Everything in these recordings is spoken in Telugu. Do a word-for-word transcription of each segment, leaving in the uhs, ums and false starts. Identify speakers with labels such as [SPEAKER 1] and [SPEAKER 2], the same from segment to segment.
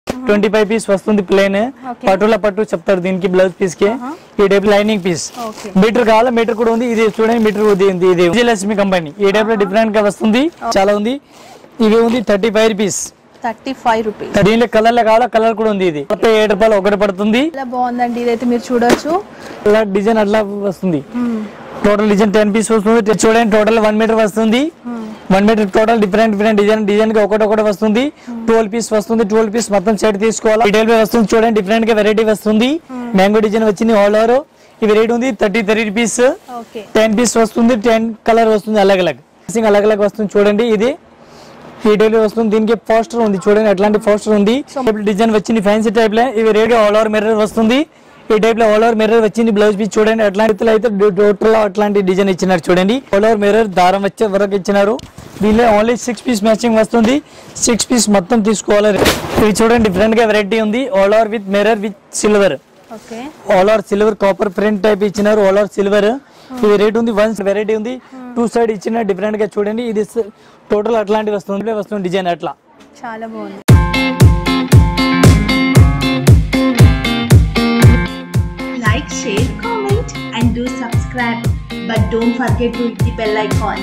[SPEAKER 1] ట్వంటీ ఫైవ్ పీస్ వస్తుంది ప్లేన్ పట్టుల పట్టు చెప్తారు దీనికి బ్లౌజ్ పీస్ కి ఈ టైప్ లైనింగ్ పీస్ మీటర్ కావాలా మీటర్ కూడా ఉంది ఇది చూడండి మీటర్ ఉంది ఇది విజయలక్ష్మి కంపెనీ ఈ టైప్ లో డిఫరెంట్ గా వస్తుంది చాలా ఉంది ఇవి ఉంది thirty five rupees
[SPEAKER 2] thirty five rupees
[SPEAKER 1] దీనిలో కలర్ లో కావాలా కలర్ కూడా ఉంది ఇది మొత్తం ఏడు రూపాయలు ఒకటి పడుతుంది
[SPEAKER 2] బాగుందండి ఇదైతే మీరు చూడొచ్చు
[SPEAKER 1] అలా డిజైన్ అట్లా వస్తుంది టోటల్ డిజైన్ టెన్ పీస్ వస్తుంది చూడండి టోటల్ వన్ మీటర్ వస్తుంది one metre total different different design design గా ఒకటి ఒకటి వస్తుంది ట్వెల్వ్ పీస్ వస్తుంది ట్వెల్వ్ పీస్ మొత్తం సెట్ తీసుకోవాలి డీటెయిల్ వస్తుంది చూడండి డిఫరెంట్ గా వెరైటీ వస్తుంది మ్యాంగో డిజైన్ వచ్చింది ఆల్ ఓవర్ ఈ వెరైటీ ఉంది thirty thirty rupees ten piece వస్తుంది టెన్ కలర్ వస్తుంది అలగ్ అలగ్ అలగ్ అలగ్ వస్తుంది చూడండి ఇది ఈ టైప్ వస్తుంది దీనికి పోస్టర్ ఉంది చూడండి అట్లాంటి పోస్టర్ ఉంది డిజైన్ వచ్చింది ఫ్యాన్సీ టైప్ లో ఇవి రేట్ ఆల్ ఓవర్ మిర్రర్ వస్తుంది ఈ టైప్ లో ఆల్ ఓవర్ మిర్రర్ వచ్చింది బ్లౌజ్ పీస్ చూడండి అట్లాంటి అయితే టోటల్ అట్లాంటి డిజైన్ ఇచ్చినారు చూడండి ఆల్ ఓవర్ మిర్రర్ దారం వచ్చే వరకు ఇచ్చినారు దీనిలో ఓన్లీ సిక్స్ పీస్ మ్యాచింగ్ వస్తుంది సిక్స్ పీస్ మొత్తం తీసుకోవాలి ఇది చూడండి డిఫరెంట్ గా వెరైటీ ఉంది all over with mirror with silver all over silver copper print type ఇచ్చినారు ఆల్ ఓవర్ సిల్వర్ ఇది రేట్ ఉంది వన్ వెరైటీ ఉంది టూ సైడ్ ఇచ్చిన డిఫరెంట్ గా చూడండి ఇది టోటల్ అట్లాంటి వస్తుంది వస్తుంది డిజైన్ అట్లా
[SPEAKER 2] చాలా బాగుంది
[SPEAKER 3] Like, share, comment and do subscribe, but don't forget to hit the bell icon.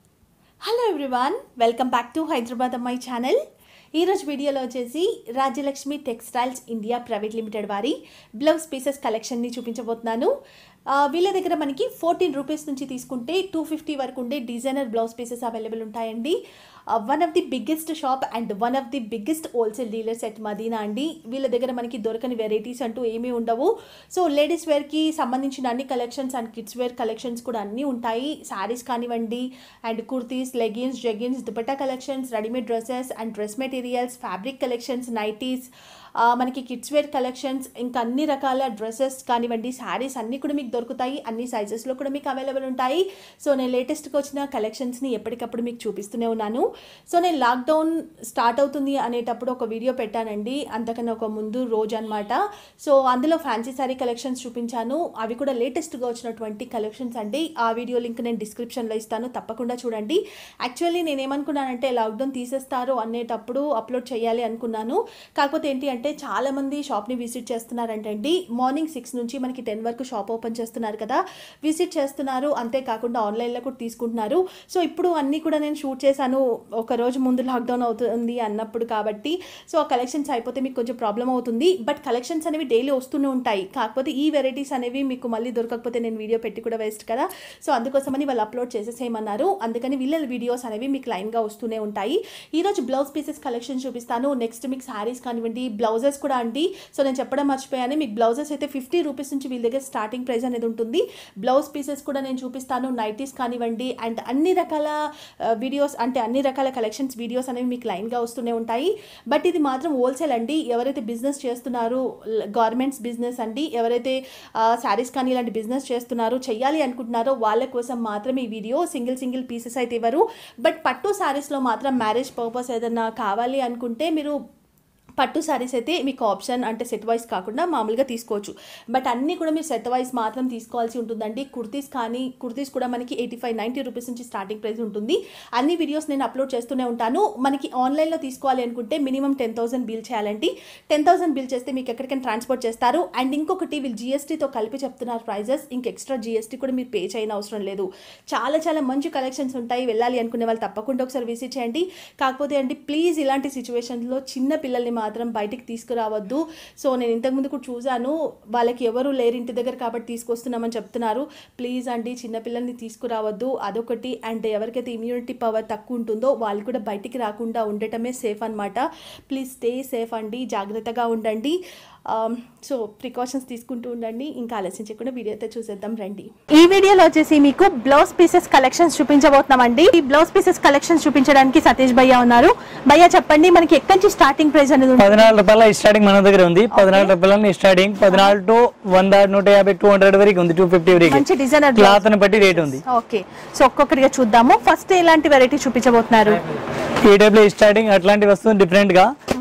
[SPEAKER 2] Hello everyone, welcome back to Hyderabad Amai channel. ఈ రోజు వీడియోలో వచ్చేసి Rajyalakshmi textiles India private limited వారి బ్లౌజ్ పీసెస్ కలెక్షన్ని చూపించబోతున్నాను. వీళ్ళ దగ్గర మనకి ఫోర్టీన్ రూపీస్ నుంచి తీసుకుంటే టూ ఫిఫ్టీ వరకు ఉండే డిజైనర్ బ్లౌజ్ పీసెస్ అవైలబుల్ ఉంటాయండి. One of the biggest shop and one of the biggest wholesale dealers at Madina అండి. వీళ్ళ దగ్గర మనకి దొరకని వెరైటీస్ అంటూ ఏమీ ఉండవు. సో లేడీస్ వేర్కి సంబంధించిన అన్ని collections and kids wear collections కూడా అన్నీ ఉంటాయి. శారీస్ కానివ్వండి and kurtis, leggings, jeggings, dupatta collections, readymade dresses and dress materials, fabric collections, nighties, మనకి కిడ్స్ వేర్ కలెక్షన్స్, ఇంకా అన్ని రకాల డ్రెస్సెస్ కానివ్వండి, శారీస్ అన్నీ కూడా మీకు దొరుకుతాయి. అన్ని సైజెస్లో కూడా మీకు అవైలబుల్ ఉంటాయి. సో నేను లేటెస్ట్గా వచ్చిన కలెక్షన్స్ని ఎప్పటికప్పుడు మీకు చూపిస్తూనే ఉన్నాను. సో నేను లాక్డౌన్ స్టార్ట్ అవుతుంది అనేటప్పుడు ఒక వీడియో పెట్టానండి, అంతకన్నా ఒక ముందు రోజు అనమాట. సో అందులో ఫ్యాన్సీ శారీ కలెక్షన్స్ చూపించాను. అవి కూడా లేటెస్ట్గా వచ్చినటువంటి కలెక్షన్స్ అండి. ఆ వీడియో లింక్ నేను డిస్క్రిప్షన్లో ఇస్తాను, తప్పకుండా చూడండి. యాక్చువల్లీ నేను ఏమనుకున్నానంటే లాక్డౌన్ తీసేస్తారు అనేటప్పుడు అప్లోడ్ చేయాలి అనుకున్నాను. కాకపోతే ఏంటి అంటే చాలామంది షాప్ని విజిట్ చేస్తున్నారంటే అండి, మార్నింగ్ సిక్స్ నుంచి మనకి టెన్ వరకు షాప్ ఓపెన్ చేస్తున్నారు కదా, విజిట్ చేస్తున్నారు. అంతేకాకుండా ఆన్లైన్లో కూడా తీసుకుంటున్నారు. సో ఇప్పుడు అన్నీ కూడా నేను షూట్ చేశాను ఒక రోజు ముందు లాక్డౌన్ అవుతుంది అన్నప్పుడు కాబట్టి. సో ఆ కలెక్షన్స్ అయిపోతే మీకు కొంచెం ప్రాబ్లం అవుతుంది. బట్ కలెక్షన్స్ అనేవి డైలీ వస్తూనే ఉంటాయి. కాకపోతే ఈ వెరైటీస్ అనేవి మీకు మళ్ళీ దొరకకపోతే నేను వీడియో పెట్టి కూడా వేస్ట్ కదా. సో అందుకోసమని వాళ్ళు అప్లోడ్ చేసేసేయమన్నారు. అందుకని వీళ్ళ వీడియోస్ అనేవి మీకు లైన్గా వస్తూనే ఉంటాయి. ఈరోజు బ్లౌజ్ పీసెస్ కలెక్షన్ చూపిస్తాను. నెక్స్ట్ మీకు శారీస్ కానివ్వండి, బ్లౌజెస్ కూడా అండి. సో నేను చెప్పడం మర్చిపోయాను, మీకు బ్లౌజెస్ అయితే ఫిఫ్టీ రూపీస్ నుంచి వీళ్ళ దగ్గర స్టార్టింగ్ ప్రైస్ అనేది ఉంటుంది. బ్లౌజ్ పీసెస్ కూడా నేను చూపిస్తాను, నైటీస్ కానివ్వండి అండ్ అన్ని రకాల వీడియోస్ అంటే అన్ని రకాల కలెక్షన్స్ వీడియోస్ అనేవి మీకు లైన్గా వస్తూనే ఉంటాయి. బట్ ఇది మాత్రం హోల్సేల్ అండి. ఎవరైతే బిజినెస్ చేస్తున్నారో, గార్మెంట్స్ బిజినెస్ అండి, ఎవరైతే శారీస్ కానీ ఇలాంటి బిజినెస్ చేస్తున్నారో, చెయ్యాలి అనుకుంటున్నారో వాళ్ళ కోసం మాత్రం ఈ వీడియో. సింగిల్ సింగిల్ పీసెస్ అయితే ఇవ్వరు. బట్ పట్టు శారీస్లో మాత్రం మ్యారేజ్ పర్పస్ ఏదన్నా కావాలి అనుకుంటే మీరు పట్టు శారీస్ అయితే మీకు ఆప్షన్ అంటే సెట్ వైస్ కాకుండా మామూలుగా తీసుకోవచ్చు. బట్ అన్నీ కూడా మీరు సెట్ వైస్ మాత్రం తీసుకోవాల్సి ఉంటుందండి. కుర్తీస్ కానీ కుర్తీస్ కూడా మనకి ఎయిటీ ఫైవ్ నైంటీ రూపీస్ నుంచి స్టార్టింగ్ ప్రైస్ ఉంటుంది. అన్ని వీడియోస్ నేను అప్లోడ్ చేస్తూనే ఉంటాను. మనకి ఆన్లైన్లో తీసుకోవాలి అనుకుంటే మినిమం టెన్ థౌసండ్ బిల్ చేయాలండి. టెన్ థౌసండ్ బిల్ చేస్తే మీకు ఎక్కడికైనా ట్రాన్స్పోర్ట్ చేస్తారు. అండ్ ఇంకొకటి వీళ్ళు జిఎస్టీతో కలిపి చెప్తున్నారు ప్రైజెస్. ఇంక ఎక్స్ట్రా జిఎస్టీ కూడా మీరు పే చేయని అవసరం లేదు. చాలా చాలా మంచి కలెక్షన్స్ ఉంటాయి. వెళ్ళాలి అనుకునే వాళ్ళు తప్పకుండా ఒకసారి విజిట్ చేయండి. కాకపోతే అండి ప్లీజ్ ఇలాంటి సిచ్యువేషన్లో చిన్న పిల్లల్ని మాత్రం బయటికి తీసుకురావద్దు. సో నేను ఇంతకుముందు కూడా చూశాను, వాళ్ళకి ఎవరు లేరు ఇంటి దగ్గర కాబట్టి తీసుకొస్తున్నామని చెప్తున్నారు. ప్లీజ్ అండి చిన్నపిల్లల్ని తీసుకురావద్దు, అదొకటి. అండ్ ఎవరికైతే ఇమ్యూనిటీ పవర్ తక్కువ ఉంటుందో వాళ్ళు కూడా బయటికి రాకుండా ఉండటమే సేఫ్ అనమాట. ప్లీజ్ స్టే సేఫ్ అండి, జాగ్రత్తగా ఉండండి. సో ప్రికాషన్స్ తీసుకుంటూ ఉండండి. ఇంకా ఆలస్యం చేయకుండా వీడియో అయితే చూసేద్దాం రండి. ఈ వీడియోలో వచ్చేసి మీకు బ్లౌజ్ పీసెస్ కలెక్షన్స్ చూపించబోతున్నామండి. ఈ బ్లౌజ్ పీసెస్ కలెక్షన్స్ చూపించడానికి సతీష్ భయ్య ఉన్నారు. భయ్య చెప్పండి, మనకి ఎక్కడి నుంచి స్టార్టింగ్ ప్రైస్ అనేది?
[SPEAKER 1] పద్నాలుగు రూపాయల స్టార్టింగ్ మన దగ్గర ఉంది. పద్నాలుగు రూపాయల స్టార్టింగ్, పద్నాలుగు టు వంద నూట యాభై టూ హండ్రెడ్ వరకు ఉంది. టూ ఫిఫ్టీ వరకు మంచి డిజైనర్ క్లాత్ ని బట్టి రేట్ ఉంది.
[SPEAKER 2] ఓకే, సో ఒక్కొక్కటిగా చూద్దాము. ఫస్ట్ ఎలాంటి వెరైటీ చూపించబోతున్నారు?
[SPEAKER 1] ఈ టైప్ లో స్టార్టింగ్ అట్లాంటి వస్తుంది డిఫరెంట్ గా.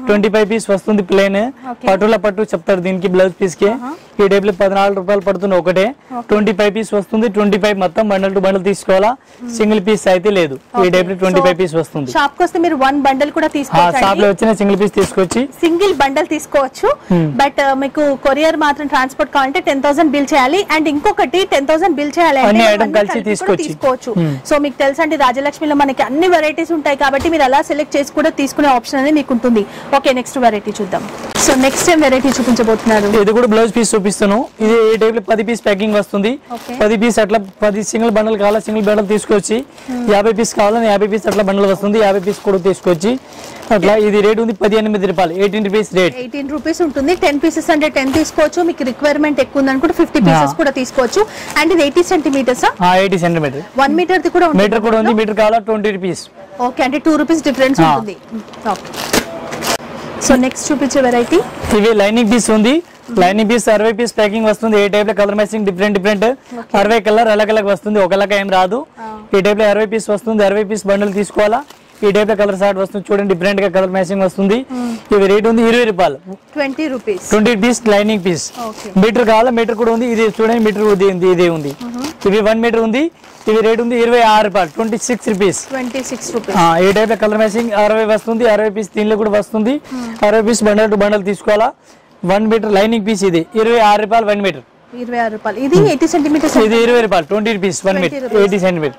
[SPEAKER 1] ట్వంటీ ఫైవ్ పీస్ వస్తుంది ప్లేన్ పట్టుల పట్టు చెప్తారు దీనికి బ్లౌజ్ పీస్ కి ఈ టైప్ లో పద్నాలుగు రూపాయలు పడుతుంది ఒకటే ట్వంటీ ఫైవ్ పీస్ వస్తుంది ట్వంటీ ఫైవ్ మొత్తం బండల్ టు బండల్ తీసుకోవాలా సింగిల్ పీస్ అయితే లేదు ఈ టైప్ లో ట్వంటీ ఫైవ్ పీస్ వస్తుంది
[SPEAKER 2] షాప్ కి వస్తే మీరు వన్ బండల్ కూడా తీసుకోవచ్చు
[SPEAKER 1] షాప్ లో వచ్చిన సింగిల్ పీస్ తీసుకొచ్చి
[SPEAKER 2] సింగిల్ బండల్ తీసుకోవచ్చు బట్ మీకు కొరియర్ మాత్రం ట్రాన్స్పోర్ట్ కావాలంటే టెన్ థౌసండ్ బిల్ చేయాలి అండ్ ఇంకొకటి టెన్ థౌసండ్ బిల్ చేయాలి
[SPEAKER 1] అన్ని ఐటమ్ కలిసి
[SPEAKER 2] తీసుకోవచ్చు సో మీకు తెలుసా అండి రాజలక్ష్మిలో మనకి అన్ని వెరైటీస్ ఉంటాయి కాబట్టి మీరు అలా సెలెక్ట్ చేసి కూడా తీసుకునే ఆప్షన్ అనేది మీకు ఉంటుంది ఓకే నెక్స్ట్ వెరైటీ చూద్దాం సో నెక్స్ట్ ఏం వెరైటీ చూపించబోతున్నారు
[SPEAKER 1] ఇది కూడా బ్లౌజ్ పీస్ చూపిస్తాను ఇది ఈ టైప్ లో పది పీస్ ప్యాకింగ్ వస్తుంది పది పీస్ అట్లా పది సింగిల్ బండల్ కావాలా సింగిల్ బండల్ తీసుకొచ్చి యాభై పీస్ కావాలని యాభై పీస్ అట్లా బండల్ వస్తుంది యాభై పీస్ కూడా తీసుకొచ్చి అట్లా ఇది రేట్ ఉంది పది ఎనిమిది రూపాయలు eighteen rupees rate
[SPEAKER 2] eighteen rupees ఉంటుంది టెన్ పీసెస్ అంటే టెన్ తీసుకోవచ్చు మీకు రిక్వైర్మెంట్ ఎక్కువ ఉంది అనుకుంటే ఫిఫ్టీ పీసెస్ కూడా తీసుకోవచ్చు అండ్ ఇది eighty centimetres
[SPEAKER 1] eighty centimetre
[SPEAKER 2] one metre ది కూడా
[SPEAKER 1] మీటర్ కూడా ఉంది మీటర్ కావాలా ట్వంటీ రూపీస్
[SPEAKER 2] ఓకే అంటే టూ రూపీస్ డిఫరెన్స్ ఉంటుంది ఓకే సో నెక్స్ట్ చూపించే వెరైటీ
[SPEAKER 1] ఇవి లైనింగ్ పీస్ ఉంది లైనింగ్ పీస్ అరవై పీస్ ప్యాకింగ్ వస్తుంది ఏ టైప్ లో కలర్ మ్యాచింగ్ డిఫరెంట్ డిఫరెంట్ అరవై కలర్ అలగ్ అలగ్ వస్తుంది ఒకలాగా ఏం రాదు ఈ టైప్ లో అరవై పీస్ వస్తుంది అరవై పీస్ బండల్ తీసుకోవాలా ఈ టైప్ లో కలర్ షార్ట్ వస్తుంది చూడండి డిఫరెంట్ గా కలర్ మ్యాచింగ్ వస్తుంది ఇవి రేట్ ఉంది ఇరవై రూపాయలు
[SPEAKER 2] twenty rupees
[SPEAKER 1] twenty piece lining piece metre కావాలా మీటర్ కూడా ఉంది ఇది చూడండి మీటర్ ఉంది ఇదే ఉంది ఇవి వన్ మీటర్ ఉంది ఇవి రేట్ ఉంది ఇరవై ఆరు రూపాయలు twenty six rupees
[SPEAKER 2] twenty six rupees
[SPEAKER 1] ఈ టైప్ లో కలర్ మ్యాచింగ్ అరవై వస్తుంది అరవై పీస్ దీనిలో కూడా వస్తుంది అరవై పీస్ బండల్ టు బండల్ తీసుకోవాలా వన్ మీటర్ లైనింగ్ పీస్ ఇది ఇరవై ఆరు రూపాయలు వన్ మీటర్
[SPEAKER 2] ఇరవై ఆరు రూపాయలు ఇది ఎయిటీ సెంటీమీటర్స్
[SPEAKER 1] ఇది ఇరవై రూపాయలు twenty rupees one metre eighty centimetre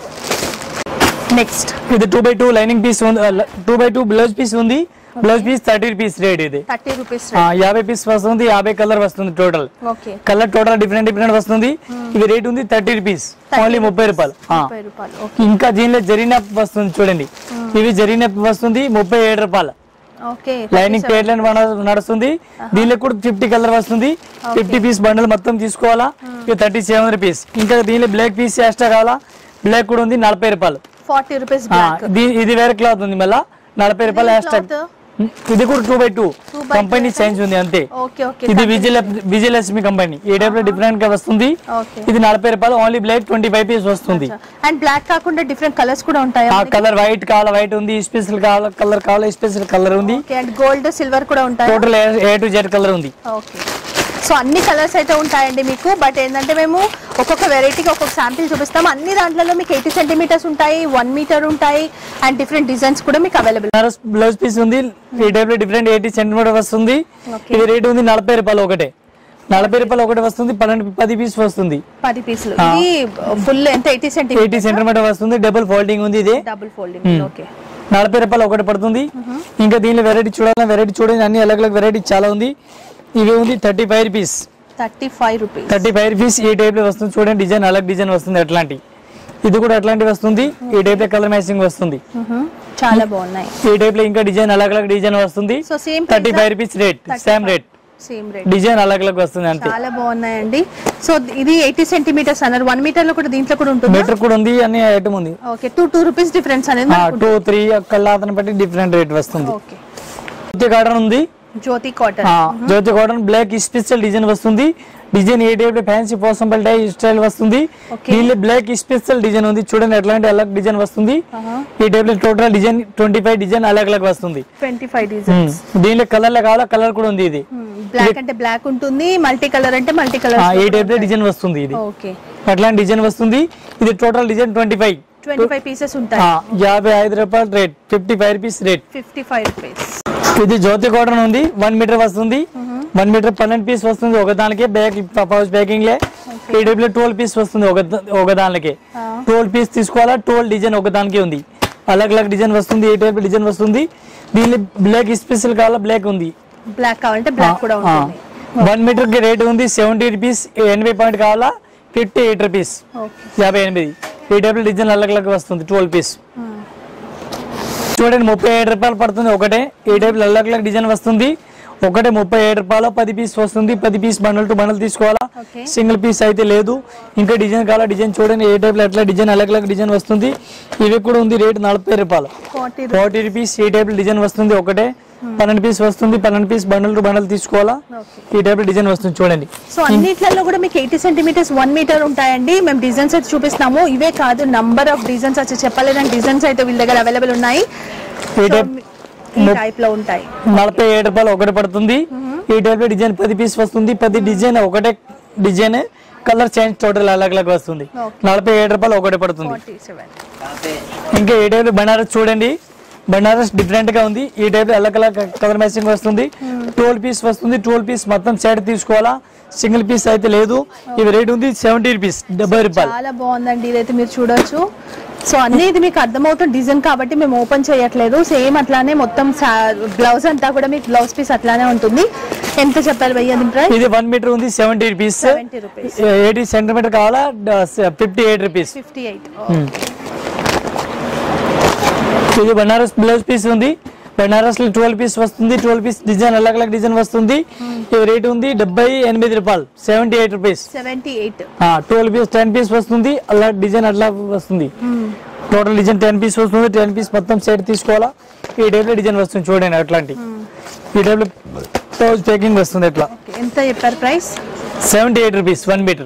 [SPEAKER 2] next
[SPEAKER 1] ఇది two by two lining piece ఉంది two by two blouse piece ఉంది blouse piece thirty rupees rate ఇది
[SPEAKER 2] థర్టీ రూపీస్
[SPEAKER 1] యాభై పీస్ వస్తుంది యాభై కలర్ వస్తుంది total
[SPEAKER 2] okay
[SPEAKER 1] colour total different different వస్తుంది ఇవి రేట్ ఉంది థర్టీ రూపీస్ ఓన్లీ ముప్పై రూపాయలు ఇంకా దీనిలో జరీనప్ వస్తుంది చూడండి ఇవి జరీనప్ వస్తుంది ముప్పై ఏడు రూపాయలు లైనింగ్ పేర్ లైన్ నడుస్తుంది దీనిలో కూడా ఫిఫ్టీ కలర్ వస్తుంది ఫిఫ్టీ పీస్ బండల్ మొత్తం తీసుకోవాలా ఇవి థర్టీ సెవెన్ రూపీస్ ఇంకా దీనిలో బ్లాక్ పీస్ ఎక్స్ట్రా కావాలా బ్లాక్ కూడా ఉంది నలభై రూపాయలు
[SPEAKER 2] ఫార్టీ రూపీస్
[SPEAKER 1] ఇది వేరే క్లాత్ ఉంది మళ్ళా నలభై రూపాయలు ఎక్స్ట్రా ఇది కూడా two by two company change ఉంది అంతే ఇది విజయ విజయలక్ష్మి కంపెనీ ఈ టైప్ లో డిఫరెంట్ గా వస్తుంది ఇది నలభై రూపాయలు only black twenty five piece వస్తుంది
[SPEAKER 2] అండ్ బ్లాక్ కాకుండా డిఫరెంట్ కలర్స్ కూడా ఉంటాయి
[SPEAKER 1] ఆ కలర్ వైట్ కావాలా వైట్ ఉంది స్పెషల్ కావాలా కలర్ కావాలా స్పెషల్ కలర్ ఉంది
[SPEAKER 2] అండ్ గోల్డ్ సిల్వర్ కూడా ఉంటాయి
[SPEAKER 1] total A to Z colour ఉంది
[SPEAKER 2] ఓకే సో అన్ని కలర్స్ అయితే ఉంటాయండి మీకు బట్ ఏంటంటే మేము ఒక్కొక్క వెరైటీకి ఒక్కొక్క శాంపిల్ చూపిస్తాము అన్ని దాంట్లో మీకు ఎయిటీ సెంటీమీటర్స్ ఉంటాయి వన్ మీటర్ ఉంటాయి అండ్ డిఫరెంట్ డిజైన్స్ కూడా మీకు అవైలబుల్
[SPEAKER 1] బ్లౌజ్ పీస్ ఉంది ఈ టైప్ లో డిఫరెంట్ ఎయిటీ సెంటీమీటర్ వస్తుంది ఇది రేట్ ఉంది నలభై రూపాయలు ఒకటే నలభై రూపాయలు ఒకటి వస్తుంది పన్నెండు పది పీస్ వస్తుంది
[SPEAKER 2] పది పీసులు ఇది ఫుల్ ఎంత ఎయిటీ సెంటీమీటర్
[SPEAKER 1] ఎయిటీ సెంటీమీటర్ వస్తుంది డబుల్ ఫోల్డింగ్ ఉంది ఇది
[SPEAKER 2] డబుల్ ఫోల్డింగ్ ఓకే
[SPEAKER 1] నలభై రూపాయలు ఒకటి పడుతుంది ఇంకా దీనిలో వెరైటీ చూడాలి వెరైటీ చూడండి అన్ని అలగ్ అలగ్ వెరైటీ చాలా ఉంది ఇవి ఉంది thirty five rupees
[SPEAKER 2] thirty five rupees
[SPEAKER 1] thirty five rupees ఈ టైప్ లో వస్తుంది చూడండి డిజైన్ అలగ్ డిజైన్ వస్తుంది అట్లాంటి ఇది కూడా అట్లాంటి వస్తుంది ఈ టైప్ లో కలర్ మ్యాచింగ్ వస్తుంది
[SPEAKER 2] చాలా బాగున్నాయి
[SPEAKER 1] ఈ టైప్ లో ఇంకా డిజైన్ అలగ్ అలగ్ డిజైన్ వస్తుంది thirty five rupees rate same rate
[SPEAKER 2] same rate
[SPEAKER 1] design అలగ్ అలగ్ వస్తుంది అంతే
[SPEAKER 2] చాలా బాగున్నాయండి సో ఇది ఎయిటీ సెంటీమీటర్స్ అన్నారు వన్ మీటర్ లో కూడా దీంట్లో కూడా ఉంటుంది
[SPEAKER 1] మీటర్ కూడా ఉంది అన్ని ఐటమ్ ఉంది
[SPEAKER 2] okay two two rupees difference అనేది
[SPEAKER 1] టూ త్రీ కల్లాతను బట్టి డిఫరెంట్ రేట్ వస్తుంది
[SPEAKER 2] ఓకే
[SPEAKER 1] కాటన్ ఉంది
[SPEAKER 2] Jyothi cotton
[SPEAKER 1] Jyothi cotton black special design వస్తుంది డిజైన్ ఏ టైప్ లో ఫ్యాన్సీ పోసంబల్ టై స్టైల్ వస్తుంది దీనిలో బ్లాక్ స్పెషల్ డిజైన్ ఉంది చూడండి ఎట్లాంటి అలగ్ డిజైన్ వస్తుంది ఈ టైప్ లో total design twenty five design అలగ్ అలగ్ వస్తుంది
[SPEAKER 2] ట్వంటీ ఫైవ్ డిజైన్స్
[SPEAKER 1] దీనిలో కలర్ లో కావాలా కలర్ కూడా ఉంది ఇది
[SPEAKER 2] బ్లాక్ అంటే బ్లాక్ ఉంటుంది మల్టీ కలర్ అంటే మల్టీ కలర్
[SPEAKER 1] ఈ టైప్ లో డిజైన్ వస్తుంది ఇది
[SPEAKER 2] ఓకే
[SPEAKER 1] అట్లాంటి డిజైన్ వస్తుంది ఇది total design twenty five
[SPEAKER 2] twenty five pieces ఉంటాయి
[SPEAKER 1] యాభై ఐదు రూపాయలు rate fifty five rupees rate
[SPEAKER 2] fifty five rupees
[SPEAKER 1] ఇది జ్యోతి కాటన్ ఉంది వన్ మీటర్ వస్తుంది వన్ మీటర్ పన్నెండు పీస్ వస్తుంది ఒక దానికి బ్యాగ్ పౌచ్ ప్యాకింగ్ లే ఈ టైప్ లో ట్వెల్వ్ పీస్ వస్తుంది ఒక ఒక దానికి ట్వెల్వ్ పీస్ తీసుకోవాలా ట్వెల్వ్ డిజైన్ ఒక దానికి ఉంది అలగ్ అలగ్ డిజైన్ వస్తుంది ఈ టైప్ డిజైన్ వస్తుంది దీనిలో బ్లాక్ స్పెషల్ కావాలా బ్లాక్ ఉంది
[SPEAKER 2] బ్లాక్ కావాలంటే బ్లాక్ కూడా ఉంటుంది
[SPEAKER 1] వన్ మీటర్ కి రేట్ ఉంది సెవెంటీ రూపీస్ ఎనభై పాయింట్ కావాలా ఫిఫ్టీ ఎయిట్ రూపీస్ యాభై ఎనిమిది ఈ టైప్ డిజైన్ అలగ్ అలగ్ వస్తుంది ట్వెల్వ్ పీస్ చూడండి ముప్పై ఏడు రూపాయలు పడుతుంది ఒకటే ఈ టైప్ అలగ్ అలగ్ డిజైన్ వస్తుంది ఒకటే ముప్పై ఏడు రూపాయలు పది పీస్ వస్తుంది పది పీస్ బండల్ టు బండల్ తీసుకోవాలా సింగిల్ పీస్ అయితే లేదు ఇంకా డిజైన్ కావాలా డిజైన్ చూడండి ఏ టైప్ లో ఎట్లా డిజైన్ అలగ్ అలగ్ డిజైన్ వస్తుంది ఇవి కూడా ఉంది రేట్ నలభై రూపాయలు ఫార్టీ రూపీస్ ఈ టైప్ డిజైన్ వస్తుంది ఒకటే పన్నెండు పీస్ వస్తుంది పన్నెండు పీస్ బండల్ టు బండల్ తీసుకోవాలా ఈ టైప్ డిజైన్ వస్తుంది చూడండి
[SPEAKER 2] సో అన్నిట్లలో కూడా మీకు ఎయిటీ సెంటీమీటర్స్ వన్ మీటర్ ఉంటాయండి మేము డిజైన్స్ అయితే చూపిస్తున్నాము ఇవే కాదు నంబర్ ఆఫ్ డిజైన్స్ వచ్చి చెప్పలేదని డిజైన్స్ అయితే వీళ్ళ దగ్గర అవైలబుల్ ఉన్నాయి ఈ టైప్ లో ఉంటాయి.
[SPEAKER 1] నలభై ఏడు రూపాయలు ఒకటి పడుతుంది. ఈ టైప్ లో డిజైన్ పది పీస్ వస్తుంది. పది డిజైన్ ఒకటే డిజైన్, కలర్ చేంజ్ టోటల్ అలగ్ అలగ్ వస్తుంది. నలభై ఏడు రూపాయలు ఒకటి పడుతుంది. ఇంకా ఈ టైప్ లో బనారస్ చూడండి, బనారస్ డిఫరెంట్ గా ఉంది. ఈ టైప్ లో అలగ్ అలగ్ కలర్ మ్యాచింగ్ వస్తుంది. ట్వెల్వ్ పీస్ వస్తుంది. ట్వెల్వ్ పీస్ మొత్తం సెట్ తీసుకోవాలా, సింగిల్ పీస్ అయితే లేదు. ఇవి రేట్ ఉంది సెవెంటీ రూపీస్, డెబ్బై రూపాయలు.
[SPEAKER 2] చాలా బాగుందండి ఇదైతే మీరు చూడొచ్చు. సో అన్ని ఇది మీకు అర్థమవుతుంది డిజైన్ కాబట్టి మేము ఓపెన్ చేయట్లేదు. సేమ్ అట్లానే మొత్తం బ్లౌజ్ అంతా కూడా మీకు బ్లౌజ్ పీస్ అట్లానే ఉంటుంది. ఎంత చెప్పారు భయ్యా దీని ప్రైస్?
[SPEAKER 1] ఇది వన్ మీటర్ ఉంది సెవెంటీ రూపీస్. ఎయిటీ సెంటీమీటర్ కావాలా fifty eight rupees.
[SPEAKER 2] Fifty eight
[SPEAKER 1] ఇది బనారస్ బ్లౌజ్ పీస్ ఉంది. బనారస్ లో ట్వెల్వ్ పీస్ వస్తుంది. ట్వెల్వ్ పీస్ డిజైన్ అలగ్ అలగ్ డిజైన్ వస్తుంది. ఇది రేట్ ఉంది డెబ్బై ఎనిమిది రూపాయలు, seventy eight rupees.
[SPEAKER 2] Seventy eight
[SPEAKER 1] twelve piece ten piece వస్తుంది. అలా డిజైన్ అట్లా వస్తుంది. టోటల్ డిజైన్ టెన్ పీస్ వస్తుంది. టెన్ పీస్ మొత్తం సెట్ తీసుకోవాలా. ఈ టైప్ లో డిజైన్ వస్తుంది చూడండి అట్లాంటి. ఈ టైప్ లో బ్లౌజ్ ప్యాకింగ్ వస్తుంది ఎట్లా.
[SPEAKER 2] ఎంత చెప్పారు price?
[SPEAKER 1] Seventy eight rupees one metre.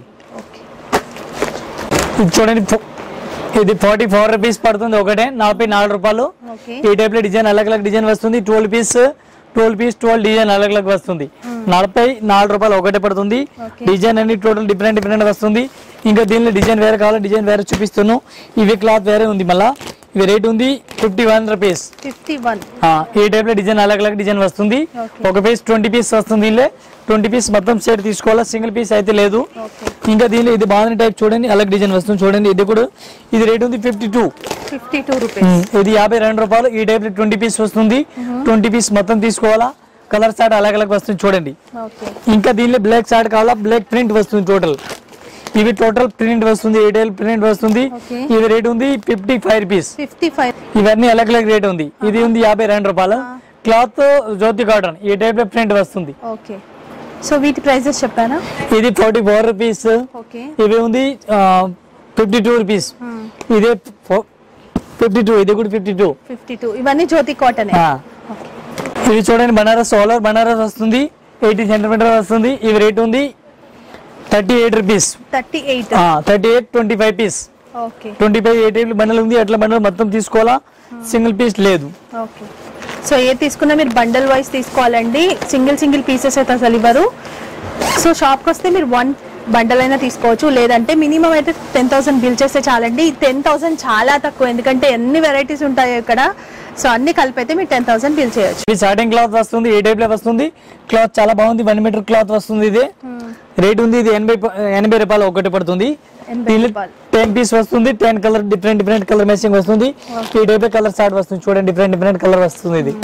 [SPEAKER 1] ఇది చూడండి, ఇది ఫార్టీ ఫోర్ రూపీస్ పడుతుంది ఒకటే, నలభై నాలుగు రూపాయలు. ఈ టైప్ లో డిజైన్ అలగ్ అలగ్ డిజైన్ వస్తుంది. Twelve piece twelve piece twelve design అలగ్ అలగ్ వస్తుంది. నలభై నాలుగు రూపాయలు ఒకటే పడుతుంది. డిజైన్ అన్ని టోటల్ డిఫరెంట్ డిఫరెంట్ వస్తుంది. ఇంకా దీనిలో డిజైన్ వేరే కావాలి, డిజైన్ వేరే చూపిస్తున్నాను. ఇవి క్లాత్ వేరే ఉంది మళ్ళా. ఇవి రేట్ ఉంది fifty one rupees.
[SPEAKER 2] Fifty one
[SPEAKER 1] ఈ టైప్ లో డిజైన్ అలగ్ అలగ్ డిజైన్ వస్తుంది. ఒక పీస్ ట్వంటీ పీస్ వస్తుంది. దీనిలో ట్వంటీ పీస్ మొత్తం సెట్ తీసుకోవాలా, సింగిల్ పీస్ అయితే లేదు. ఇంకా దీనిలో ఇది బాగుంది టైప్ చూడండి, అలగ్ డిజైన్ వస్తుంది చూడండి. ఇది కూడా ఇది రేట్ ఉంది fifty two
[SPEAKER 2] fifty two rupees.
[SPEAKER 1] ఇది యాభై రెండు రూపాయలు. ఈ టైప్ లో ట్వంటీ పీస్ వస్తుంది. ట్వంటీ పీస్ మొత్తం తీసుకోవాలా. కలర్ చార్ట్ అలగ్ అలగ్ వస్తుంది చూడండి. ఇంకా దీనిలో బ్లాక్ చార్ట్ కావాలా, బ్లాక్ ప్రింట్ వస్తుంది టోటల్. ఇవి టోటల్ ప్రింట్ వస్తుంది, ఈ టైప్ ప్రింట్ వస్తుంది. ఇది రేట్ ఉంది fifty five rupees.
[SPEAKER 2] Fifty five
[SPEAKER 1] ఇవన్నీ అలగ్ అలగ్ రేట్ ఉంది. ఇది ఉంది యాభై రెండు రూపాయలు. క్లాత్ జ్యోతి కాటన్, ఈ టైప్ లో ప్రింట్ వస్తుంది.
[SPEAKER 2] ఓకే, సో వీటి ప్రైజెస్ చెప్పారా?
[SPEAKER 1] ఇది ఫార్టీ ఫోర్ రూపీస్. ఇవి ఉంది ఫిఫ్టీ టూ రూపీస్. ఇదే ఫిఫ్టీ టూ, ఇది కూడా ఫిఫ్టీ టూ.
[SPEAKER 2] ఫిఫ్టీ టూ ఇవన్నీ జ్యోతి కాటన్.
[SPEAKER 1] ఇది చూడండి బనారస్, ఆల్ ఓవర్ బనారస్ వస్తుంది. ఎయిటీ సెంటీమీటర్ వస్తుంది. ఇవి రేట్ ఉంది thirty eight rupees.
[SPEAKER 2] Thirty eight
[SPEAKER 1] thirty eight twenty five piece. Twenty five eighty bundle ఉంది. అట్లా బండల్ మొత్తం తీసుకోవాలా, సింగిల్ పీస్ లేదు.
[SPEAKER 2] ఓకే, సో ఏ తీసుకున్నా మీరు బండల్ వైజ్ తీసుకోవాలండి. సింగిల్ సింగిల్ పీసెస్ అయితే అసలు ఇవ్వరు. సో షాప్కి వస్తే మీరు వన్ బండల్ అయినా తీసుకోవచ్చు, లేదంటే మినిమం అయితే టెన్ థౌసండ్ బిల్ చేస్తే చాలండి. టెన్ థౌసండ్ చాలా తక్కువ, ఎందుకంటే ఎన్ని వెరైటీస్ ఉంటాయో ఇక్కడ. సో అన్ని కలిపి అయితే మీరు టెన్ థౌసండ్ బిల్ చేయొచ్చు.
[SPEAKER 1] ఇది సాటిన్ క్లాత్ వస్తుంది, ఏ టైప్ లో వస్తుంది. క్లాత్ చాలా బాగుంది, వన్ మీటర్ క్లాత్ వస్తుంది. ఇది రేట్ ఉంది ఇది ఎనభై ఎనభై రూపాయలు ఒకటి పడుతుంది. టెన్ పీస్ వస్తుంది. Ten colour different different colour matching వస్తుంది. ఈ టైప్ కలర్ చార్ట్ వస్తుంది చూడండి, డిఫరెంట్ డిఫరెంట్ కలర్ వస్తుంది. ఇది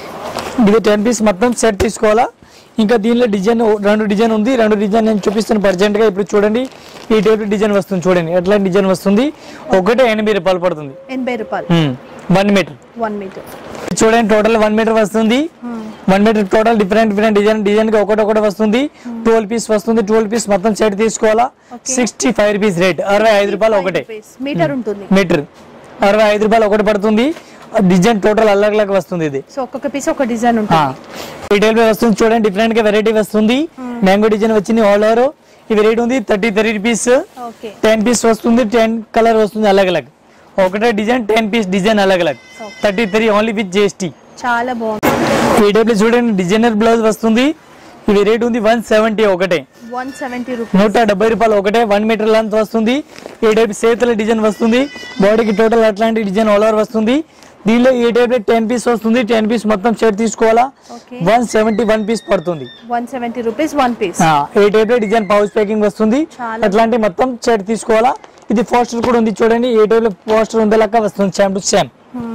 [SPEAKER 1] ఇది టెన్ పీస్ మొత్తం సెట్ తీసుకోవాలా. ఇంకా దీనిలో డిజైన్ రెండు డిజైన్ ఉంది. రెండు డిజైన్ నేను చూపిస్తాను ప్రజెంట్ గా. ఇప్పుడు చూడండి, ఈ టైప్ డిజైన్ వస్తుంది చూడండి, ఎట్లా డిజైన్ వస్తుంది. ఒకటే ఎనభై రూపాయలు పడుతుంది.
[SPEAKER 2] ఎనభై రూపాయలు
[SPEAKER 1] వన్ మీటర్.
[SPEAKER 2] వన్ మీటర్
[SPEAKER 1] చూడండి, టోటల్ వన్ మీటర్ వస్తుంది. One metre total different different design design కి ఒకటి ఒకటి వస్తుంది. ట్వెల్వ్ పీస్ వస్తుంది. ట్వెల్వ్ పీస్ మొత్తం సెట్ తీసుకోవాలా. సిక్స్టీ ఫైవ్ రూపీస్ రేట్, అరవై ఐదు రూపాయలు ఒకటే
[SPEAKER 2] మీటర్ ఉంటుంది.
[SPEAKER 1] మీటర్ అరవై ఐదు రూపాయలు ఒకటి పడుతుంది. డిజైన్ టోటల్ అలగ్ అలగ్ వస్తుంది. ఇది
[SPEAKER 2] సో ఒక్కొక్క పీస్ ఒక డిజైన్ ఉంటుంది.
[SPEAKER 1] రీటైల్ వస్తుంది చూడండి, డిఫరెంట్ గా వెరైటీ వస్తుంది. మ్యాంగో డిజైన్ వచ్చింది ఆల్ ఓవర్. ఇవి రేట్ ఉంది thirty three rupees. Ten piece వస్తుంది. టెన్ కలర్ వస్తుంది అలగ్ అలగ్. ఒకటే డిజైన్ టెన్ పీస్ డిజైన్ అలగ్ అలగ్. Thirty three only with GST.
[SPEAKER 2] చాలా బాగుంది.
[SPEAKER 1] ఈ టైప్ చూడండి, డిజైనర్ బ్లౌజ్ వస్తుంది. ఇవి రేట్ ఉంది వన్ సెవెంటీ ఒకటే.
[SPEAKER 2] వన్ సెవెంటీ రూపీస్,
[SPEAKER 1] నూట డెబ్బై రూపాయలు ఒకటే. వన్ మీటర్ లెంత్ వస్తుంది. ఈ టైప్ చేతుల డిజైన్ వస్తుంది. బాడీకి టోటల్ అట్లాంటి డిజైన్ ఆల్ ఓవర్ వస్తుంది. దీనిలో ఈ టైప్ టెన్ పీస్ వస్తుంది. టెన్ పీస్ మొత్తం సెట్ తీసుకోవాలా. వన్ సెవెంటీ వన్ పీస్ పడుతుంది.
[SPEAKER 2] One seventy rupees one piece.
[SPEAKER 1] ఈ టైప్ డిజైన్ పౌచ్ ప్యాకింగ్ వస్తుంది. అట్లాంటి మొత్తం సెట్ తీసుకోవాలా. ఇది పోస్టర్ కూడా ఉంది చూడండి, ఏ టైప్ లో పోస్టర్ ఉండే లెక్క వస్తుంది సేమ్ టు సేమ్.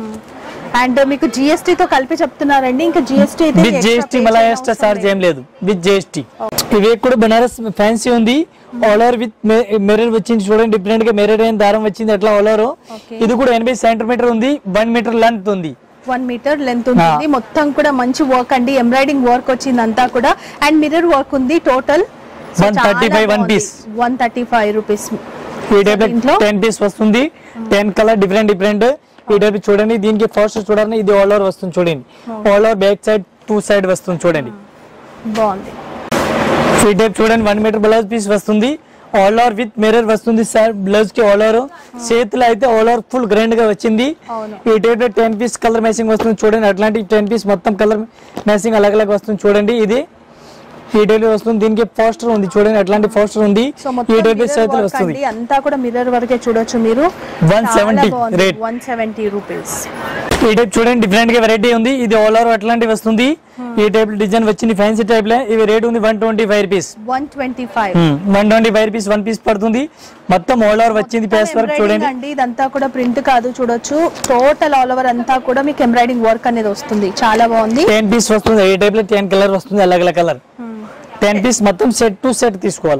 [SPEAKER 2] అండ్ మీకు జిఎస్టీ తో కలిపి చెప్తున్నారండి. ఇంకా జిఎస్టీ అయితే
[SPEAKER 1] విత్ జిఎస్టీ మళ్ళీ ఎక్స్ట్రా చార్జ్ ఏం లేదు, విత్ జిఎస్టీ. ఇవి కూడా బనారస్ ఫ్యాన్సీ ఉంది. ఆల్ ఓవర్ విత్ మిర్రర్ వచ్చింది చూడండి, డిఫరెంట్ గా మిర్రర్ అయిన దారం వచ్చింది అట్లా ఆల్ ఓవర్. ఇది కూడా ఎనభై సెంటీమీటర్ ఉంది. వన్ మీటర్ లెంత్ ఉంది.
[SPEAKER 2] వన్ మీటర్ లెంత్ ఉంటుంది. మొత్తం కూడా మంచి వర్క్ అండి, ఎంబ్రాయిడింగ్ వర్క్ వచ్చింది అంతా కూడా. అండ్ మిర్రర్ వర్క్ ఉంది. Total
[SPEAKER 1] one thirty five one piece.
[SPEAKER 2] One thirty five rupees.
[SPEAKER 1] ఈ టైప్ టెన్ పీస్ వస్తుంది. Ten colour different different. ఈ టైప్ చూడండి, దీనికి ఫస్ట్ చూడండి, ఇది ఆల్ ఓవర్ వస్తుంది చూడండి. All over back side two side వస్తుంది చూడండి,
[SPEAKER 2] బాగుంది.
[SPEAKER 1] ఈ టైప్ చూడండి, వన్ మీటర్ బ్లౌజ్ పీస్ వస్తుంది. ఆల్ ఓవర్ విత్ మిర్రర్ వస్తుంది సార్, బ్లౌజ్ కి ఆల్ ఓవర్, చేతిలో అయితే ఆల్ ఓవర్ ఫుల్ గ్రాండ్ గా వచ్చింది. ఈ టైప్ లో టెన్ పీస్ కలర్ మ్యాచింగ్ వస్తుంది చూడండి, అట్లాంటి టెన్ పీస్ మొత్తం కలర్ మ్యాచింగ్ అలగ్ అలగ్ వస్తుంది చూడండి. ఇది ఈ టైప్ వస్తుంది, దీనికి పోస్టర్ ఉంది చూడండి, అట్లాంటి పోస్టర్ ఉంది. ఈ టైప్ చేతిలో వస్తుంది,
[SPEAKER 2] అంతా కూడా మిర్రర్ వరకే చూడొచ్చు మీరు.
[SPEAKER 1] One seventy rate,
[SPEAKER 2] one seventy rupees.
[SPEAKER 1] ఈ టైప్ చూడండి డిఫరెంట్ గా వెరైటీ ఉంది. ఇది ఆల్ ఓవర్ అట్లాంటి వస్తుంది. ఈ టైప్ డిజైన్ వచ్చింది ఫ్యాన్సీ టైప్ లో. ఇవి రేట్ ఉంది one twenty five rupees,
[SPEAKER 2] one twenty five
[SPEAKER 1] one twenty five rupees one piece పడుతుంది. మొత్తం ఆల్ ఓవర్ వచ్చింది పేస్ వర్క్ చూడండి.
[SPEAKER 2] అండి ఇదంతా కూడా ప్రింట్ కాదు, చూడొచ్చు టోటల్ ఆల్ ఓవర్ అంతా కూడా మీకు ఎంబ్రాయిడింగ్ వర్క్ అనేది వస్తుంది, చాలా బాగుంది.
[SPEAKER 1] టెన్ పీస్ వస్తుంది, ఈ టైప్ లో టెన్ కలర్ వస్తుంది, అలగ్ అలగ్ కలర్. టెన్ పీస్ మొత్తం సెట్ టు సెట్ తీసుకోవాలి.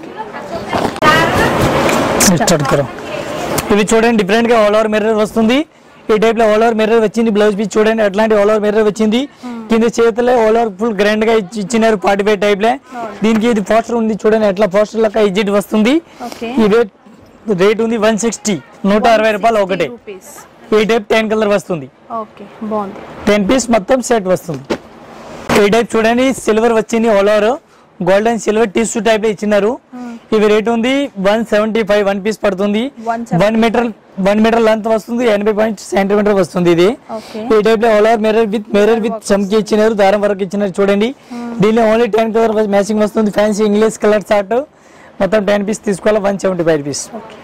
[SPEAKER 1] ఇవి చూడండి డిఫరెంట్ గా ఆల్ ఓవర్ మిర్రర్ వస్తుంది. ఈ టైప్ లో ఆల్ ఓవర్ మిర్రర్ వచ్చింది, బ్లౌజ్ పీస్ చూడండి అట్లాంటి ఆల్ ఓవర్ మిర్రర్ వచ్చింది. కింద చేతిలో ఆల్ ఓవర్ ఫుల్ గ్రాండ్ గా ఇచ్చినారు ఫార్టీ ఫైవ్ టైప్ లో. దీనికి ఇది పోస్టర్ ఉంది చూడండి, ఎట్లా పోస్టర్ లెక్క ఇజిట్ వస్తుంది. ఈ రేట్ ఉంది వన్ సిక్స్టీ, నూట అరవై రూపాయలు ఒకటే. ఈ టైప్ టెన్ కలర్ వస్తుంది, టెన్ పీస్ మొత్తం సెట్ వస్తుంది. ఈ టైప్ చూడండి సిల్వర్ వచ్చింది, all over golden silver tissue type లో ఇచ్చినారు. ఇవి రేట్ ఉంది one seventy five one piece పడుతుంది. One metre one metre length వస్తుంది, ఎనభై పాయింట్ సెంటీమీటర్ వస్తుంది. ఇది ఈ టైప్ లో all over mirror with mirror with చమ్కి ఇచ్చినారు, దారం వరకు ఇచ్చినారు చూడండి. దీనిలో ఓన్లీ టెన్ కలర్ మ్యాచింగ్ వస్తుంది, ఫ్యాన్సీ ఇంగ్లీష్ కలర్ చార్ట్. మొత్తం టెన్ పీస్ తీసుకోవాలి, వన్ సెవెంటీ ఫైవ్ రూపీస్.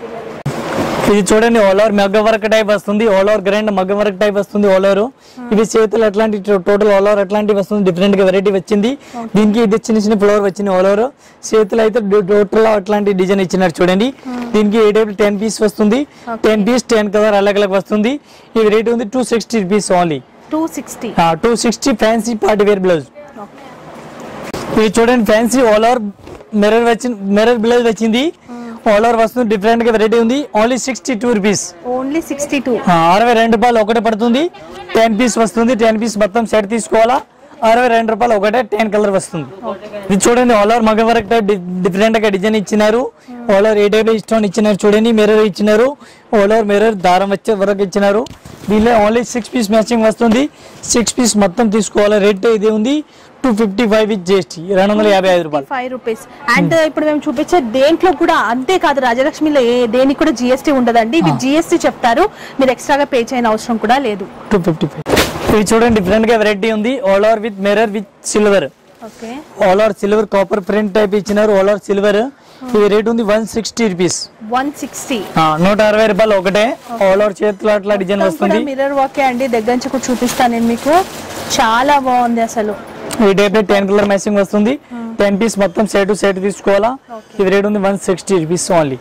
[SPEAKER 1] ఇది చూడండి ఆల్ ఓవర్ మగ్గ వర్క్ టైప్ వస్తుంది, ఆల్ ఓవర్ గ్రాండ్ మగ్గ వర్క్ టైప్ వస్తుంది ఆల్ ఓవర్. ఇవి చేతులు అట్లాంటి టోటల్ ఆల్ ఓవర్ అట్లాంటి వస్తుంది, డిఫరెంట్ గా వెరైటీ వచ్చింది. దీనికి ఇది చిన్న చిన్న ఫ్లవర్ వచ్చింది ఆల్ ఓవర్. చేతులు అయితే టోటల్ అట్లాంటి డిజైన్ ఇచ్చినారు చూడండి. దీనికి ఏ టైప్ టెన్ పీస్ వస్తుంది, టెన్ పీస్ టెన్ కలర్ అలగ్ అలగ్ వస్తుంది. ఇవి రేట్ ఉంది two sixty rupees only, two sixty two sixty fancy party wear blouse. ఇవి చూడండి ఫ్యాన్సీ ఆల్ ఓవర్ మిర్రర్ వచ్చింది, మిర్రర్ బ్లౌజ్ వచ్చింది, ఆల్ ఓవర్ వస్తుంది, డిఫరెంట్ గా వెరైటీ ఉంది. Only sixty two rupees, only sixty two అరవై రెండు రూపాయలు ఒకటే పడుతుంది. టెన్ పీస్ వస్తుంది, టెన్ పీస్ మొత్తం సెట్ తీసుకోవాలా, అరవై రెండు రూపాయలు ఒకటే టెన్ కలర్ వస్తుంది. ఇది చూడండి ఆల్ ఓవర్ మగ వర్క్ టైప్ డిఫరెంట్ గా డిజైన్ ఇచ్చినారు. ఆల్ ఓవర్ ఏ టైప్ స్టోన్ ఇచ్చినారు చూడండి, మిర్రర్ ఇచ్చినారు, ఆల్ ఓవర్ మిర్రర్ దారం వచ్చే వరకు ఇచ్చినారు. దీనిలో ఓన్లీ సిక్స్ పీస్ మ్యాచింగ్ వస్తుంది, సిక్స్ పీస్ మొత్తం తీసుకోవాలి. రేట్ ఇది ఉంది two fifty five with GST, రెండు వందల యాభై ఐదు రూపాయలు
[SPEAKER 2] ఫైవ్ రూపీస్. అండ్ ఇప్పుడు మేము చూపించే దేంట్లో కూడా అంతే కాదు, రాజలక్ష్మిలో ఏ దేనికి కూడా జిఎస్టీ ఉండదండి. ఇవి జిఎస్టీ చెప్తారు, మీరు ఎక్స్ట్రాగా పే చేయని అవసరం కూడా లేదు.
[SPEAKER 1] Two fifty five. ఇవి చూడండి డిఫరెంట్ గా వెరైటీ ఉంది, all over with mirror with silver. All over silver copper print type ఇచ్చినారు, ఆల్ ఓవర్ సిల్వర్. ఇది రేట్ ఉంది one sixty rupees, one sixty నూట అరవై రూపాయలు ఒకటే. ఆల్ ఓవర్ చేతులు అట్లా డిజైన్ వస్తుంది,
[SPEAKER 2] మిర్రర్ వర్క్ అండి. దగ్గర నుంచి కూడా చూపిస్తాను నేను మీకు, చాలా బాగుంది అసలు.
[SPEAKER 1] ఈ టైప్ లో టెన్ కలర్ మ్యాచింగ్ వస్తుంది, టెన్ పీస్ మొత్తం సెట్ సెట్ తీసుకోవాలా. ఇది రేట్ ఉంది వన్ సిక్స్టీ రూపీస్ ఓన్లీ.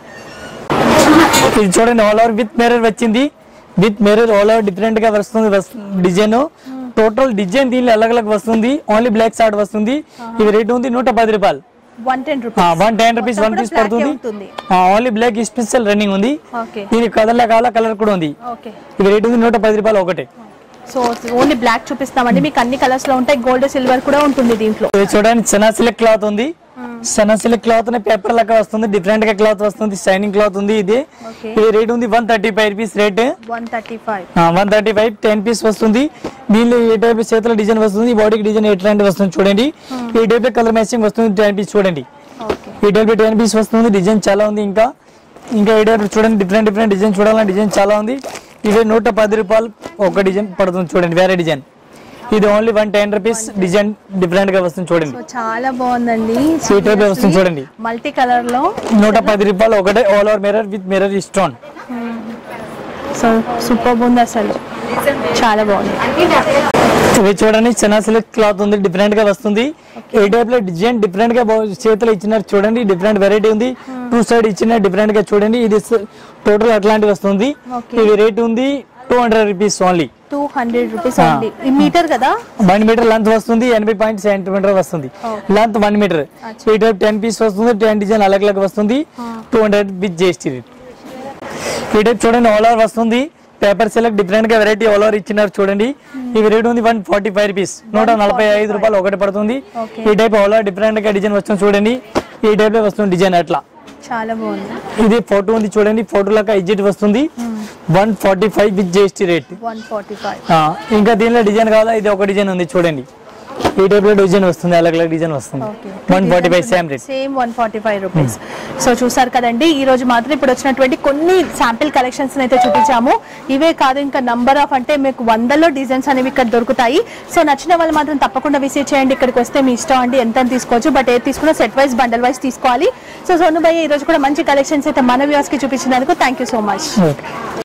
[SPEAKER 1] ఇది చూడండి ఆల్ ఓవర్ విత్ మిర్రర్ వచ్చింది, with mirror all over different గా వస్తుంది డిజైన్. టోటల్ డిజైన్ దీనిలో అలగ్ అలగ్ వస్తుంది, ఓన్లీ బ్లాక్ షార్ట్ వస్తుంది. ఇది రేట్ ఉంది నూట పది రూపాయలు, one ten rupees one piece పడుతుంది. ఓన్లీ బ్లాక్ స్పెషల్ రన్నింగ్ ఉంది, దీనికి కలర్ కావాలా కలర్ కూడా ఉంది. ఇది రేట్ ఉంది నూట పది రూపాయలు ఒకటే.
[SPEAKER 2] సో ఓన్లీ బ్లాక్ చూపిస్తామండి, మీకు అన్ని కలర్స్ లో ఉంటాయి, గోల్డ్ సిల్వర్ కూడా ఉంటుంది దీంట్లో.
[SPEAKER 1] చూడండి సనా సిల్క్ క్లాత్ ఉంది, సనా సిల్క్ క్లాత్ పేపర్ లెక్క వస్తుంది, డిఫరెంట్ గా క్లాత్ వస్తుంది, షైనింగ్ క్లాత్ ఉంది. ఇది ఇది రేట్ ఉంది one thirty five rupees rate, one thirty five one thirty five ten piece వస్తుంది. దీనిలో ఏ టైప్ చేతుల డిజైన్ వస్తుంది, బాడీకి డిజైన్ ఎట్లాంటి వస్తుంది చూడండి. ఈ టైప్ కలర్ మ్యాచింగ్ వస్తుంది, టెన్ పీస్ చూడండి. ఈ టైప్ టెన్ పీస్ వస్తుంది, డిజైన్ చాలా ఉంది. ఇంకా ఇంకా ఈ టైప్ చూడండి, డిఫరెంట్ డిఫరెంట్ డిజైన్ చూడాలని డిజైన్ చాలా ఉంది. ఇది నూట పది రూపాయలు ఒక డిజైన్ పడుతుంది చూడండి, వేరే డిజైన్. ఇది only one ten rupees, design different గా వస్తుంది చూడండి,
[SPEAKER 2] చాలా బాగుందండి.
[SPEAKER 1] వస్తుంది చూడండి,
[SPEAKER 2] మల్టీ కలర్ లో నూట
[SPEAKER 1] పది రూపాయలు ఒకటే. All over mirror with mirror stone.
[SPEAKER 2] So super ఉంది అసలు, చాలా బాగుంది.
[SPEAKER 1] ఇవి చూడండి చనా సిల్క్ క్లాత్ ఉంది, డిఫరెంట్ గా వస్తుంది. ఏ టైప్ లో డిజైన్ డిఫరెంట్ గా చేతులు ఇచ్చినారు చూడండి, డిఫరెంట్ వెరైటీ ఉంది. టూ సైడ్ ఇచ్చిన డిఫరెంట్ గా చూడండి. ఇది టోటల్ అట్లాంటి వస్తుంది. ఇది రేట్ ఉంది two hundred rupees only, two hundred rupees only. Metre కదా, వన్ మీటర్ లెంత్ వస్తుంది, ఎనభై పాయింట్ సెంటీమీటర్ వస్తుంది లెంత్, వన్ మీటర్. ఈ టైప్ టెన్ పీస్ వస్తుంది, టెన్ డిజైన్ అలగ్ అలగ్ వస్తుంది, two hundred with GST rate. ఈ టైప్ చూడండి ఆల్ ఓవర్ వస్తుంది, పేపర్ సిల్క్ డిఫరెంట్ గా వెరైటీ ఆల్ ఓవర్ ఇచ్చినారు చూడండి. ఇవి రేట్ ఉంది వన్ ఫార్టీ ఫైవ్ రూపీస్, నూట నలభై ఐదు రూపాయలు ఒకటి పడుతుంది. ఈ టైప్ ఆల్ ఓవర్ డిఫరెంట్ గా డిజైన్ వస్తుంది చూడండి. ఈ టైప్ లో వస్తుంది డిజైన్ అట్లా, చాలా బాగుంది. ఇది ఫోటో ఉంది చూడండి, ఫోటో లాగా ఎగ్జిట్ వస్తుంది, one forty five with GST rate, one forty five. ఇంకా దీనిలో డిజైన్ కావాలా, ఇది ఒక డిజైన్ ఉంది చూడండి. ఈ టైప్ లో డిజైన్ వస్తుంది, అలగ్ అలగ్ డిజైన్ వస్తుంది. One forty five same rate,
[SPEAKER 2] same one forty five rupees. So చూసారు కదండి, ఈ రోజు మాత్రం ఇప్పుడు వచ్చినటువంటి కొన్ని శాంపిల్ కలెక్షన్స్ అయితే చూపించాము. ఇవే కాదు, ఇంకా నంబర్ ఆఫ్ అంటే మీకు వందలో డిజైన్స్ అనేవి ఇక్కడ దొరుకుతాయి. సో నచ్చిన వాళ్ళు మాత్రం తప్పకుండా విజిట్ చేయండి. ఇక్కడికి వస్తే మీ ఇష్టం అండి, ఎంత తీసుకోవచ్చు. బట్ ఏది తీసుకున్నా సెట్ వైజ్ బండల్ వైజ్ తీసుకోవాలి. సో సోను భయ్య ఈ రోజు కూడా మంచి కలెక్షన్స్ అయితే మన వ్యూవర్స్ కి చూపించినందుకు థ్యాంక్ యూ సో మచ్.